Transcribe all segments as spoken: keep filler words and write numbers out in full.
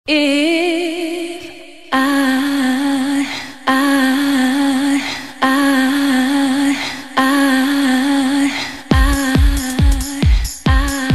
If I, I, I, I, I,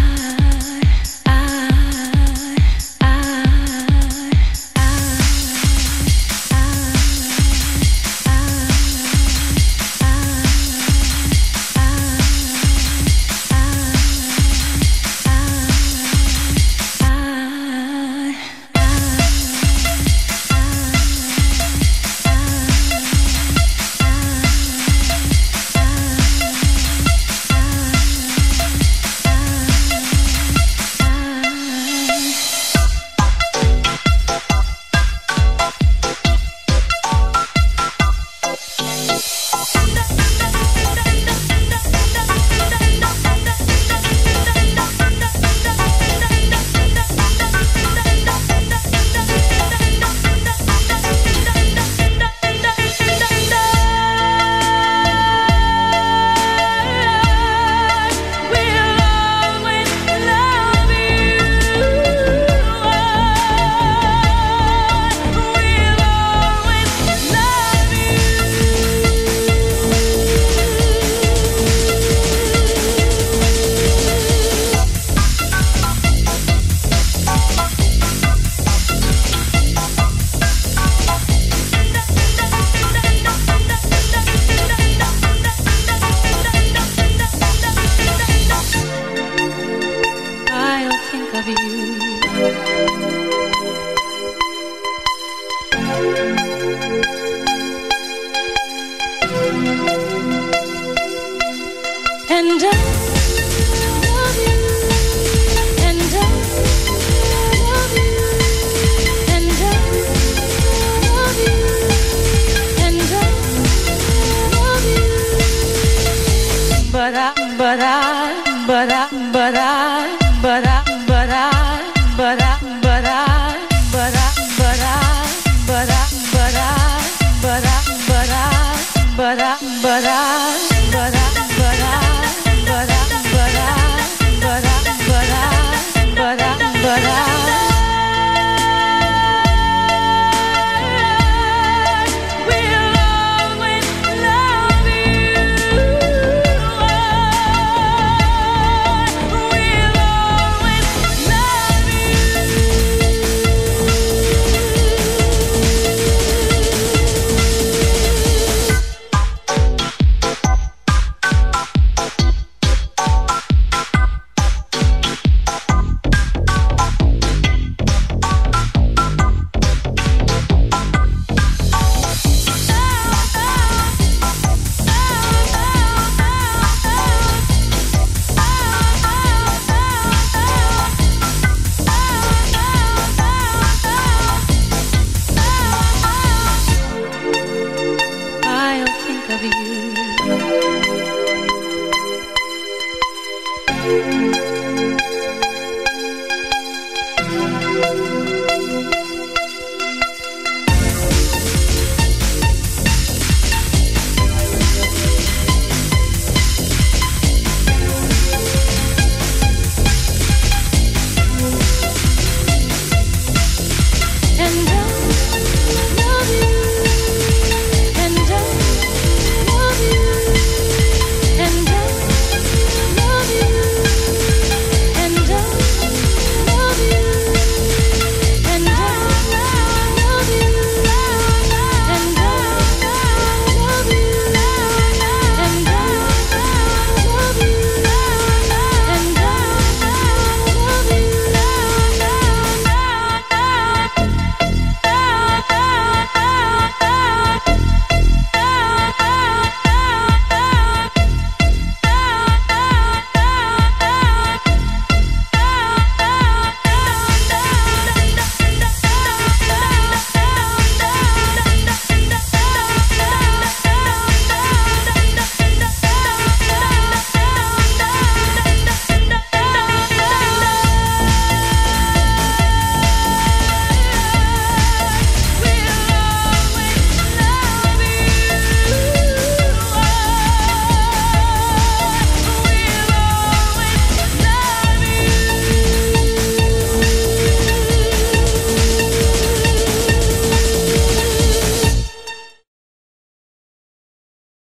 and I love you, and I love you, and I love you, and I love you. But I, but I, but I, but I, but I, but I, but I, but I, but I, but I, but I, but I, but I, but I, but I, but I.